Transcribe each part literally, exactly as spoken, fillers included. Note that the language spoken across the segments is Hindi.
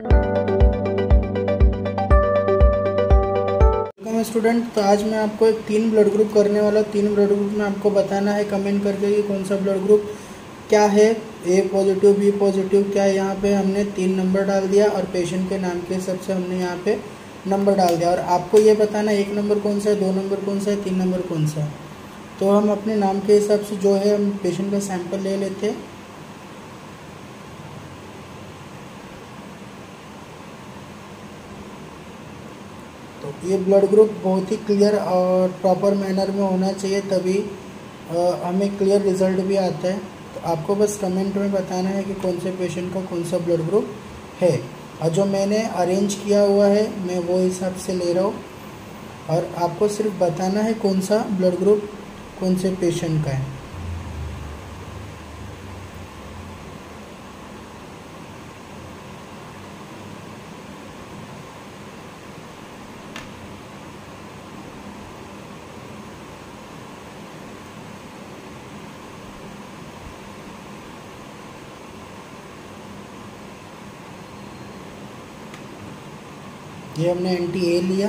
स्टूडेंट, तो आज मैं आपको एक तीन ब्लड ग्रुप करने वाला हूँ। तीन ब्लड ग्रुप में आपको बताना है कमेंट करके कि कौन सा ब्लड ग्रुप क्या है, ए पॉजिटिव, बी पॉजिटिव क्या है। यहाँ पे हमने तीन नंबर डाल दिया और पेशेंट के नाम के हिसाब से हमने यहाँ पे नंबर डाल दिया और आपको ये बताना एक नंबर कौन सा है, दो नंबर कौन सा है, तीन नंबर कौन सा है। तो हम अपने नाम के हिसाब से जो है हम पेशेंट का सैंपल ले लेते हैं। तो ये ब्लड ग्रुप बहुत ही क्लियर और प्रॉपर मैनर में होना चाहिए, तभी हमें क्लियर रिजल्ट भी आता है। तो आपको बस कमेंट में बताना है कि कौन से पेशेंट का कौन सा ब्लड ग्रुप है और जो मैंने अरेंज किया हुआ है मैं वो हिसाब से ले रहा हूँ और आपको सिर्फ बताना है कौन सा ब्लड ग्रुप कौन से पेशेंट का है। ये हमने एंटी ए लिया।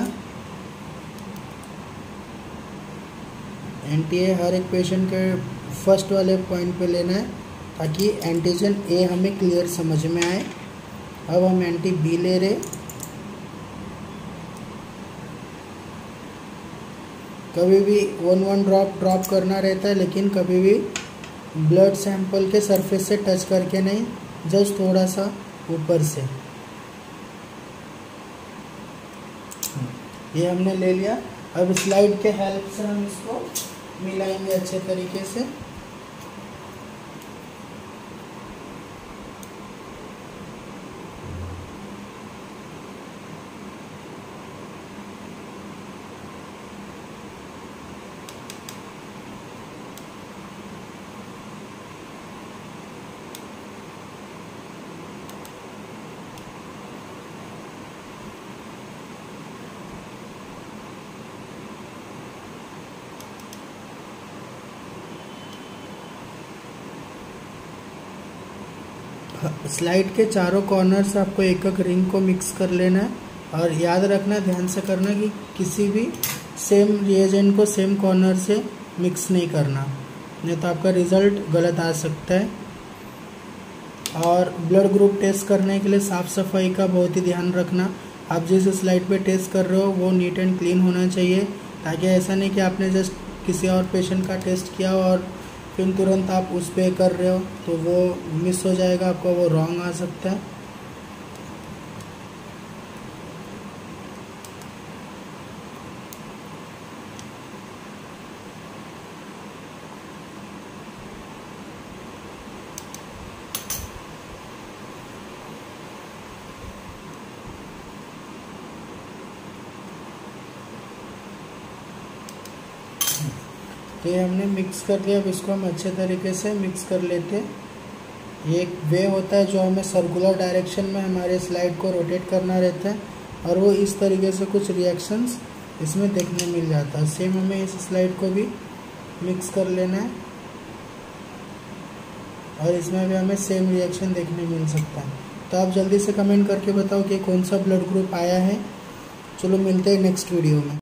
एंटी ए हर एक पेशेंट के फर्स्ट वाले पॉइंट पे लेना है ताकि एंटीजन ए हमें क्लियर समझ में आए। अब हम एंटी बी ले रहे। कभी भी वन वन ड्रॉप ड्रॉप करना रहता है, लेकिन कभी भी ब्लड सैंपल के सरफेस से टच करके नहीं, जस्ट थोड़ा सा ऊपर से। ये हमने ले लिया। अब स्लाइड के हेल्प से हम इसको मिलाएंगे अच्छे तरीके से। स्लाइड के चारों कॉर्नर से आपको एक एक रिंग को मिक्स कर लेना है और याद रखना, ध्यान से करना कि किसी भी सेम रिएजेंट को सेम कॉर्नर से मिक्स नहीं करना, नहीं तो आपका रिज़ल्ट गलत आ सकता है। और ब्लड ग्रुप टेस्ट करने के लिए साफ़ सफाई का बहुत ही ध्यान रखना। आप जिस स्लाइड पे टेस्ट कर रहे हो वो नीट एंड क्लीन होना चाहिए, ताकि ऐसा नहीं कि आपने जस्ट किसी और पेशेंट का टेस्ट किया और फिर तुरंत आप उस पे कर रहे हो तो वो मिस हो जाएगा, आपका वो रॉन्ग आ सकता है। तो ये हमने मिक्स कर दिया। अब इसको हम अच्छे तरीके से मिक्स कर लेते हैं। ये एक वे होता है जो हमें सर्कुलर डायरेक्शन में हमारे स्लाइड को रोटेट करना रहता है और वो इस तरीके से कुछ रिएक्शंस इसमें देखने मिल जाता है। सेम हमें इस स्लाइड को भी मिक्स कर लेना है और इसमें भी हमें सेम रिएक्शन देखने मिल सकता है। तो आप जल्दी से कमेंट करके बताओ कि कौन सा ब्लड ग्रुप आया है। चलो मिलते हैं नेक्स्ट वीडियो में।